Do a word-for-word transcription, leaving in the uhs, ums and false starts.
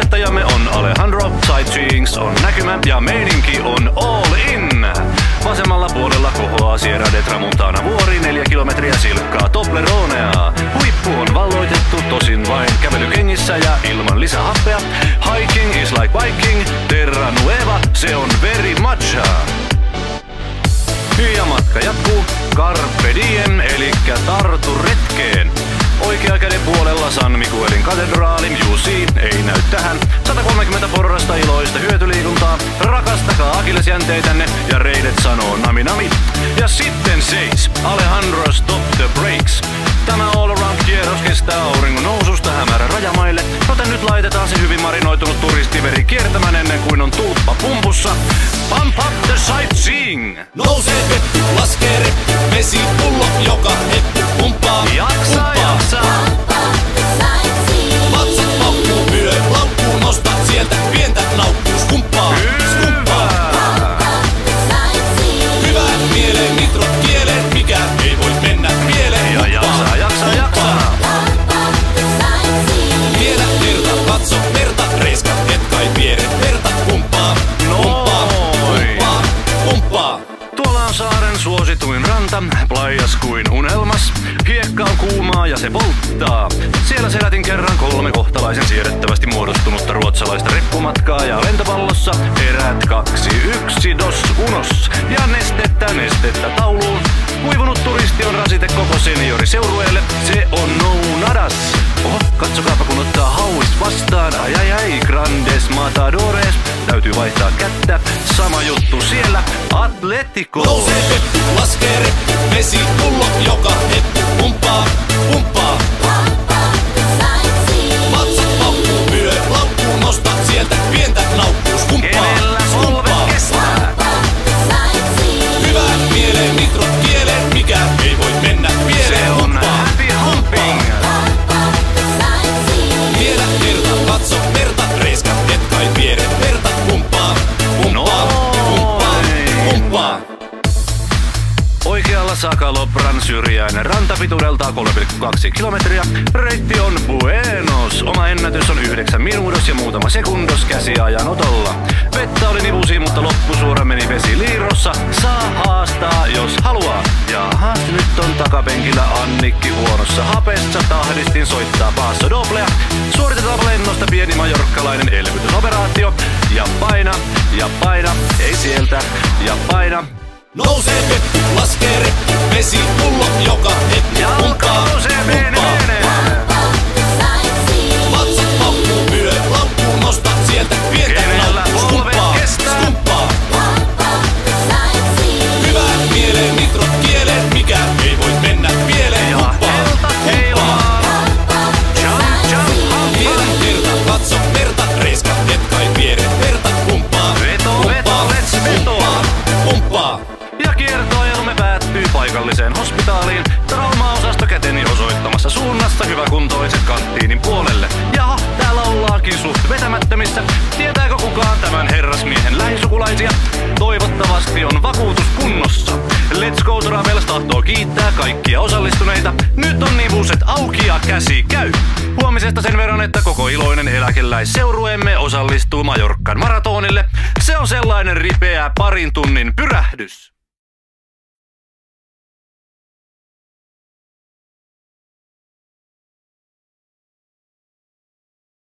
Johtajamme on Alejandro, Sightseeings on näkymä ja meininki on all in. Vasemmalla puolella kohoaa Sierra de Tramontana vuori, neljä kilometriä silkkaa Tobleronea. Huippu on valloitettu tosin vain kävelykengissä ja ilman lisähappea. Hiking is like biking, Terra Nueva, se on very matcha. Ja matka jatkuu Carpe Diem, elikkä tartu retkeen. Oikea käden puolella San Miguelin katedraali, Jusi, ei näy tähän. sata kolmekymmentä porrasta iloista hyötyliikuntaa. Rakastakaa akillesjänteitänne ja reidet sanoo nami nami. Ja sitten seis. Alejandro stop the brakes. Tämä all around kierros kestää auringon noususta hämärän rajamaille, joten nyt laitetaan se hyvin marinoitunut turistiveri kiertämään ennen kuin on tuuppa pumpussa. Pump up the sightseeing! Nousee peppu, laskee reppu, vesipullo joka heppu, pumppaa, Jaksa, jaksa! Vatsat paukkuu, vyö laukkuu, nosta sieltä pientä naukkuu, skumppaa, skumppaa. Hyvään mieleen, nitrot kieleen, mikään ei voi mennä pieleen. Ja jaksa, jaksa, jaksa! Vielä verta, katso verta, reiska, et kai piere verta, pumppaa, pumppaa, pumppaa, pumppaa. Tuolla on saaren suosituin ranta, plaias kuin unelmas. Hiekka on kuumaa ja se polttaa. Siellä selätin kerran kolme kohtalaisen siedettävästi muodostunutta ruotsalaista reppumatkaa ja lentopallossa erät kaksi, yksi, dos, unos. Ja nestettä, nestettä tauluun. Kuivunut turisti on rasite koko senioriseurueelle. Se on no nadas. Oho, katsokaapa kun ottaa hauis vastaan. Ai ai ai, grandes matadores. Täytyy vaihtaa kättä. Sama juttu siellä. Atletico. Nousee peppu, laskee reppu, vesipullo joka heppu, pumppaa, pumppaa. Vatsat paukkuu, vyö laukkuu, nosta sieltä pientä naukkuu, skumppaa, Kenellä polvet skumppaa. kestää? Hyvään mieleen, nitrot kieleen, mikään ei voi mennä pieleen. Se on Humppaa, happy humping. vielä verta, katso verta, reiska, et kai piere verta, pumppaa, pumppaa, pumppaa, pumppaa. Oikealla Sakalopran syrjäinen rantapituudeltaan kolme pilkku kaksi kilometriä. Reitti on Buenos. Oma ennätys on yhdeksän minuutos ja muutama sekundos käsiajan otolla. Vettä oli nivusi, mutta loppusuora meni vesiliirossa. Saa haastaa, jos haluaa. Jaha, nyt on takapenkillä Annikki huonossa hapessa. Tahdistin soittaa passo doblea. Suoritetaan lennosta pieni majorkkalainen elvytysoperaatio. Ja paina, ja paina, ei sieltä, ja paina. Nousee peppu, laskee reppu, vesipullo joka heppu, Jalka pumppaa, nousee, mene, mene. Vatsat paukkuu, vyö laukkuu, nosta sieltä pientä Kenellä naukkuu, polvet skumppaa, kestää? skumppaa. Hyvään mieleen, nitrot kieleen, mikään ei voi mennä pieleen. Ja Humppaa, helta humppaa. heilumaan. Jump, jump, Vielä humpa. verta, katso verta, reiska, et kai piere verta, pumppaa, Veto, pumppaa, veto, let's veto. pumppaa, pumppaa. Ja kiertoajelma päättyy paikalliseen hospitaaliin. Traumaosasto käteni osoittamassa suunnassa hyväkuntoiset kanttiinin puolelle. Jaha, täällä ollaankin suht vetämättömissä. Tietääkö kukaan tämän herrasmiehen lähisukulaisia? Toivottavasti on vakuutus kunnossa. Let's Go Travels tahtoo kiittää kaikkia osallistuneita. Nyt on nivuset auki ja käsi käy. Huomisesta sen verran, että koko iloinen eläkeläisseurueemme osallistuu Majorkan maratonille. Se on sellainen ripeä parin tunnin pyrähdys.